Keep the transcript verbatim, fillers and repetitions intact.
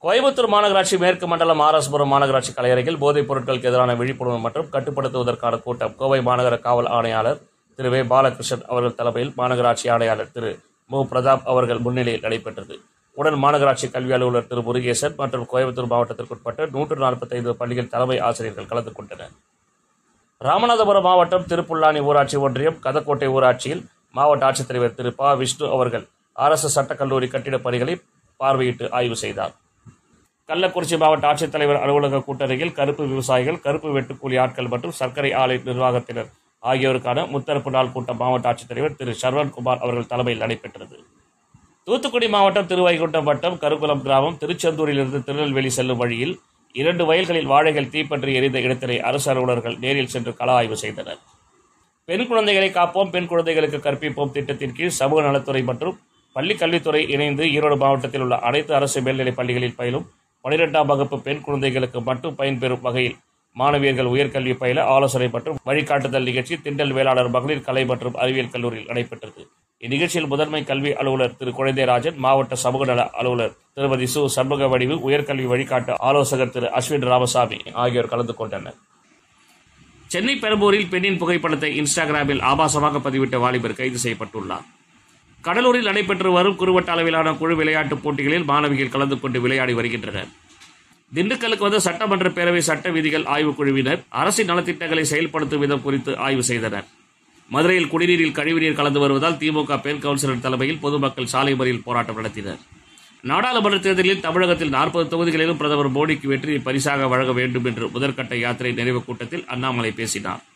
கோயம்புத்தூர் மாநகராட்சி மேற்கு மண்டலம் ஆர் எஸ் புரம் மாநகராட்சி கலையரங்கில் போதைப் பொருட்களுக்கு எதிரான விழிப்புணர்வு மற்றும் கட்டுப்படுத்துவதற்கான கூட்டம் கோவை மாநகர காவல் ஆணையாளர் திரு வே பாலகிருஷ்ணன் அவர்கள் தலைமையில் மாநகராட்சி ஆணையாளர் திரு மு பிரதாப் அவர்கள் முன்னிலையில் நடைபெற்றது. உடன் மாநகராட்சி கல்வி அலுவலர் திரு முருகேசன் மற்றும் கோயம்புத்தூர் மாவட்டத்திற்குட்பட்ட நூற்று நாற்பத்தி ஐந்து பள்ளிகள் தலைமை ஆசிரியர்கள் கலந்து கொண்டனர். ராமநாதபுரம் மாவட்டம் திருப்புல்லானி ஊராட்சி ஒன்றியம் கதக்கோட்டை ஊராட்சியில் மாவட்ட ஆட்சித்தலைவர் திரு ப விஷ்ணு அவர்கள் அரசு சட்டக்கல்லூரி கட்டிடப் பணிகளை பார்வையிட்டு ஆய்வு செய்தார். கள்ளக்குறிச்சி மாவட்ட ஆட்சித்தலைவர் அலுவலக கூட்டரங்கில் கருப்பு விவசாயிகள், கருப்பு வெட்டுக்கூலி ஆட்கள் மற்றும் சர்க்கரை ஆலை நிர்வாகத்தினர் ஆகியோருக்கான முத்தரப்பு நாள் கூட்டம் மாவட்ட ஆட்சித்தலைவர் திரு சரவண்குமார் அவர்கள் தலைமையில் நடைபெற்றது. தூத்துக்குடி மாவட்டம் திருவைகுண்டம் வட்டம் கருங்குளம் கிராமம் திருச்செந்தூரிலிருந்து திருநெல்வேலி செல்லும் வழியில் இரண்டு வயல்களில் வாழைகள் தீப்பற்றி எரிந்த இடத்திலே அரசு அலுவலர்கள் நேரில் சென்று கள ஆய்வு செய்தனர். பெண் குழந்தைகளை காப்போம், பெண் குழந்தைகளுக்கு கற்பிப்போம் திட்டத்தின் கீழ் சமூக நலத்துறை மற்றும் பள்ளி கல்வித்துறை இணைந்து ஈரோடு மாவட்டத்தில் உள்ள அனைத்து அரசு மேல்நிலைப் பள்ளிகளில் பயிலும் பனிரெண்டாம் வகுப்பு பெண் குழந்தைகளுக்கு மட்டும் பயன்பெறும் வகையில் மாணவியர்கள் உயர்கல்வி பயில ஆலோசனை மற்றும் வழிகாட்டுதல் நிகழ்ச்சி திண்டல் வேளாளர் மகளிர் கலை மற்றும் அறிவியல் கல்லூரியில் நடைபெற்றது. இந்நிகழ்ச்சியில் முதன்மை கல்வி அலுவலர் திரு குழந்தைராஜன், மாவட்ட சமூக நல அலுவலர் திருமதி சு சண்முக வடிவு, உயர்கல்வி வழிகாட்டு ஆலோசகர் திரு அஸ்வின் ராமசாமி ஆகியோர் கலந்து கொண்டனர். சென்னை பெரம்பூரில் பெண்ணின் புகைப்படத்தை இன்ஸ்டாகிராமில் ஆபாசமாக பதிவிட்ட வாலிபர் கைது செய்யப்பட்டுள்ளார். கடலூரில் நடைபெற்று வரும் குறுவட்ட அளவிலான குழு விளையாட்டுப் போட்டிகளில் மாணவிகள் கலந்து கொண்டு விளையாடி வருகின்றனர். திண்டுக்கலுக்கு வந்த சட்டமன்ற பேரவை சட்ட விதிகள் ஆய்வுக் குழுவினர் அரசின் நலத்திட்டங்களை செயல்படுத்தும் விதம் குறித்து ஆய்வு செய்தனர். மதுரையில் குடிநீரில் கழிவுநீர் கலந்து வருவதால் திமுக பெண் கவுன்சிலர் தலைமையில் பொதுமக்கள் சாலை மறியல் போராட்டம் நடத்தினர். நாடாளுமன்ற தேர்தலில் தமிழகத்தில் நாற்பது தொகுதிகளிலும் பிரதமர் மோடிக்கு வெற்றியை பரிசாக வழங்க வேண்டும் என்று முதற்கட்ட யாத்திரை நிறைவு கூட்டத்தில் அண்ணாமலை பேசினார்.